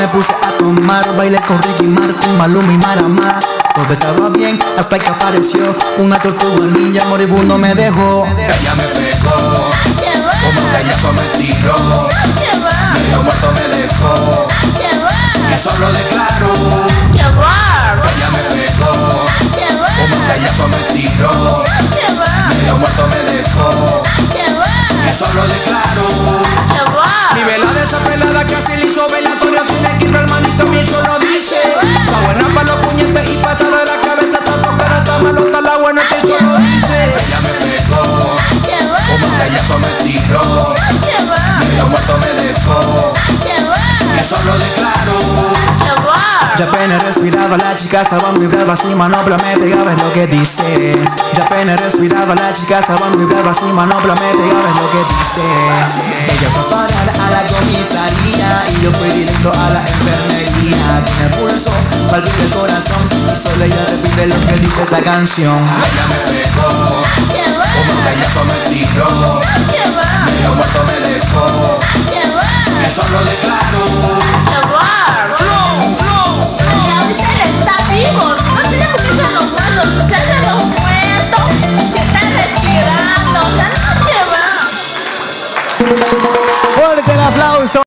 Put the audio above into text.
me puse a tomar. Bailé con Ricky Martin, Maluma y Maramá. Todo estaba bien hasta que apareció una tortuga ninja moribundo me dejó. Ella me pegó, como un cañazo me tiró, medio muerto me dejó, y eso lo declaro. Ella me pegó, como un cañazo me tiró, medio muerto me dejó, y eso lo declaro. Mi vela de esa pelada casi le hizo velatorio. Tiene que ir hermanito, mi eso lo dice. Está buena pa' los puñetes y patas de la cabeza. Está tocada, está malota, la buena que eso lo dice. Ella me pegó, como un cañazo me tiró, medio muerto me dejó, y eso lo declaro. Ya apenas respiraba, la chica estaba muy brava, sin manopla me pegaba, es lo que dice. Ya apenas respiraba, la chica estaba muy brava, sin manopla me pegaba, es lo que dice. Ella fue a parar a la comisaría y yo fui directo a la enfermería. Tiene pulso, palpita el corazón y solo ella repite lo que dice esta canción. Ella me pegó, como un cañazo me tiró, medio muerto me dejó, y eso lo declaro.